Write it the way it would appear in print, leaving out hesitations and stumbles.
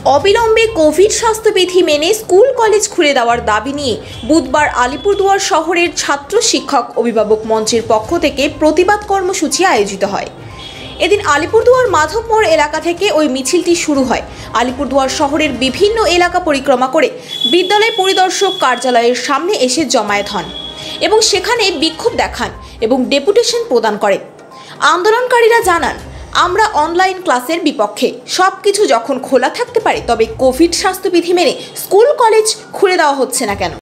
অবিলম্বে কোভিড স্বাস্থ্যবিধি মেনে স্কুল কলেজ খুলে দেওয়ার দাবি নিয়ে বুধবার আলিপুরদুয়ার শহরের ছাত্র শিক্ষক অভিভাবক মঞ্চের পক্ষ থেকে প্রতিবাদ কর্মসূচি আয়োজিত হয়। এদিন আলিপুরদুয়ার মাধবমোড় এলাকা থেকে ওই মিছিলটি শুরু হয়। আলিপুরদুয়ার শহরের বিভিন্ন এলাকা পরিক্রমা করে বিদ্যালয় পরিদর্শক কার্যালয়ের সামনে এসে জমায়েত হন এবং সেখানে বিক্ষোভ দেখান এবং ডেপুটেশন প্রদান করে। আন্দোলনকারীরা জানান, আমরা অনলাইন ক্লাসের বিপক্ষে। সবকিছু যখন খোলা থাকতে পারে তবে কোভিড স্বাস্থ্যবিধি মেনে স্কুল কলেজ খুলে দেওয়া হচ্ছে না কেন?